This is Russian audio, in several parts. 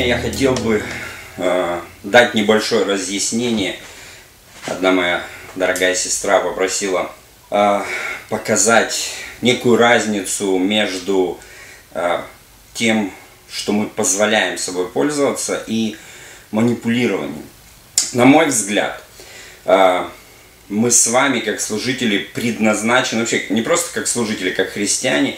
Сегодня я хотел бы дать небольшое разъяснение. Одна моя дорогая сестра попросила показать некую разницу между тем, что мы позволяем собой пользоваться, и манипулированием. На мой взгляд, мы с вами, как служители, предназначены, вообще не просто как служители, как христиане,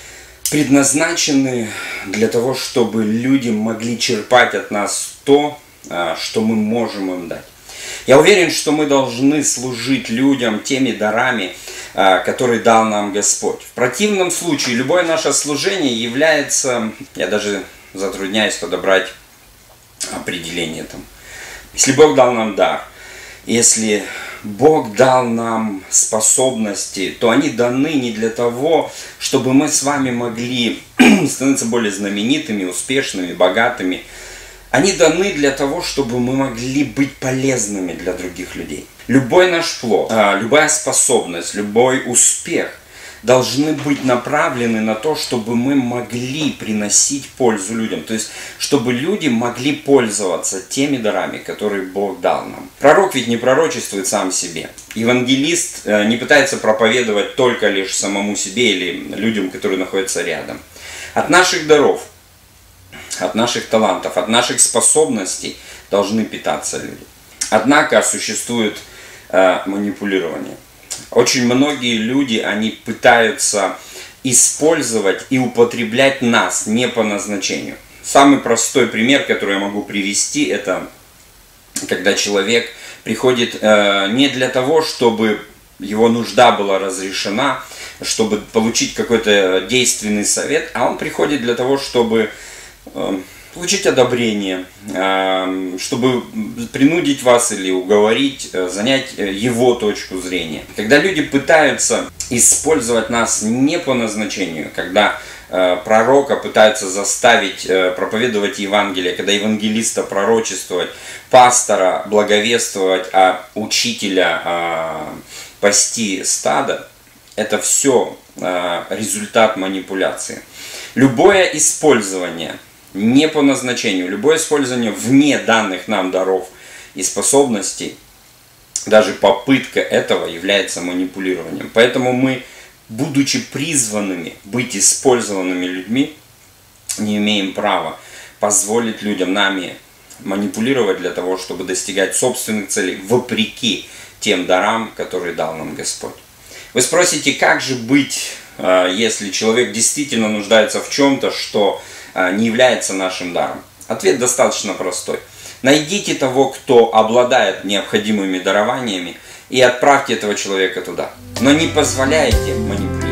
предназначены для того, чтобы люди могли черпать от нас то, что мы можем им дать. Я уверен, что мы должны служить людям теми дарами, которые дал нам Господь. В противном случае любое наше служение является, я даже затрудняюсь подобрать определение там. Если Бог дал нам дар, если Бог дал нам способности, то они даны не для того, чтобы мы с вами могли становиться более знаменитыми, успешными, богатыми. Они даны для того, чтобы мы могли быть полезными для других людей. Любой наш плод, любая способность, любой успех должны быть направлены на то, чтобы мы могли приносить пользу людям. То есть, чтобы люди могли пользоваться теми дарами, которые Бог дал нам. Пророк ведь не пророчествует сам себе. Евангелист не пытается проповедовать только лишь самому себе или людям, которые находятся рядом. От наших даров, от наших талантов, от наших способностей должны питаться люди. Однако существует манипулирование. Очень многие люди, они пытаются использовать и употреблять нас не по назначению. Самый простой пример, который я могу привести, это когда человек приходит не для того, чтобы его нужда была разрешена, чтобы получить какой-то действенный совет, а он приходит для того, чтобы получить одобрение, чтобы принудить вас или уговорить, занять его точку зрения. Когда люди пытаются использовать нас не по назначению, когда пророка пытаются заставить проповедовать Евангелие, когда евангелиста пророчествовать, пастора благовествовать, а учителя пасти стадо, это все результат манипуляции. Любое использование не по назначению, любое использование вне данных нам даров и способностей, даже попытка этого является манипулированием. Поэтому мы, будучи призванными быть использованными людьми, не имеем права позволить людям нами манипулировать для того, чтобы достигать собственных целей, вопреки тем дарам, которые дал нам Господь. Вы спросите, как же быть, если человек действительно нуждается в чем-то, что не является нашим даром? Ответ достаточно простой. Найдите того, кто обладает необходимыми дарованиями, и отправьте этого человека туда. Но не позволяйте манипулировать.